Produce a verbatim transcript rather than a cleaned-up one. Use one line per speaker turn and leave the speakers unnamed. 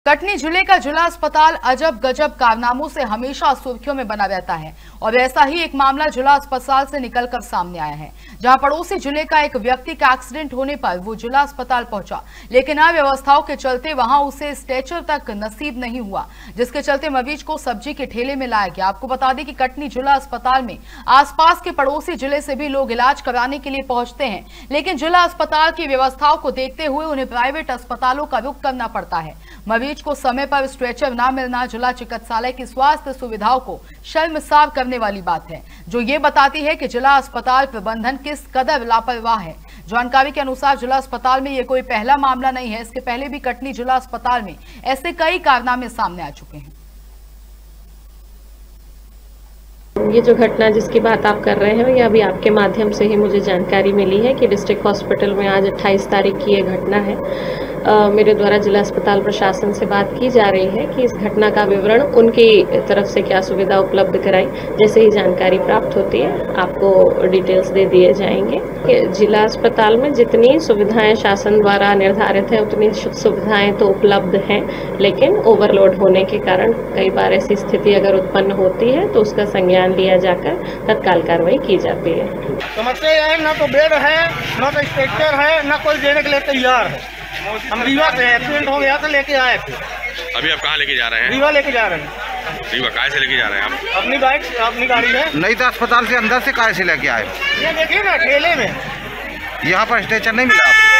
कटनी जिले का जिला अस्पताल अजब गजब कारनामों से हमेशा सुर्खियों में बना रहता है और ऐसा ही एक मामला जिला अस्पताल से निकलकर सामने आया है, जहां पड़ोसी जिले का एक व्यक्ति का एक्सीडेंट होने पर वो जिला अस्पताल पहुंचा, लेकिन अव्यवस्थाओं के चलते वहां उसे स्ट्रेचर तक नसीब नहीं हुआ, जिसके चलते मरीज को सब्जी के ठेले में लाया गया। आपको बता दें कि कटनी जिला अस्पताल में आसपास के पड़ोसी जिले से भी लोग इलाज कराने के लिए पहुंचते हैं, लेकिन जिला अस्पताल की व्यवस्थाओं को देखते हुए उन्हें प्राइवेट अस्पतालों का रुख करना पड़ता है। मरीज को समय पर स्ट्रेचर न मिलना जिला चिकित्सालय की स्वास्थ्य सुविधाओं को शर्मसार करने वाली बात है, जो ये बताती है कि जिला अस्पताल प्रबंधन किस कदर लापरवाह है। जानकारी के अनुसार जिला अस्पताल में ये कोई पहला मामला नहीं है, इसके पहले भी कटनी जिला अस्पताल में ऐसे कई कारनामे सामने आ चुके हैं।
ये जो घटना जिसकी बात आप कर रहे हैं, ये अभी आपके माध्यम से ही मुझे जानकारी मिली है कि डिस्ट्रिक्ट हॉस्पिटल में आज अट्ठाईस तारीख की ये घटना है। आ, मेरे द्वारा जिला अस्पताल प्रशासन से बात की जा रही है कि इस घटना का विवरण उनकी तरफ से क्या सुविधा उपलब्ध कराई, जैसे ही जानकारी प्राप्त होती है आपको डिटेल्स दे दिए जाएंगे। जिला अस्पताल में जितनी सुविधाएं शासन द्वारा निर्धारित है उतनी सुविधाएं तो उपलब्ध हैं, लेकिन ओवरलोड होने के कारण कई बार ऐसी स्थिति अगर उत्पन्न होती है तो उसका संज्ञान लिया जाकर तत्काल कार्रवाई की जाती है।
समस्या यह है, ना तो बेड है, ना तो स्ट्रेचर है, ना कोई देने के लिए तैयार है। हम रीवा से एक्सीडेंट हो गया था, लेके आए थे।
अभी आप कहाँ लेके जा रहे हैं?
रीवा लेके जा रहे हैं।
रीवा काय से लेके जा रहे हैं आप?
अपनी बाइक, अपनी गाड़ी है।
नहीं तो अस्पताल से अंदर से काय से लेके आए?
ये देखिए ना, ठेले में।
यहाँ पर स्ट्रेचर नहीं मिला आपको?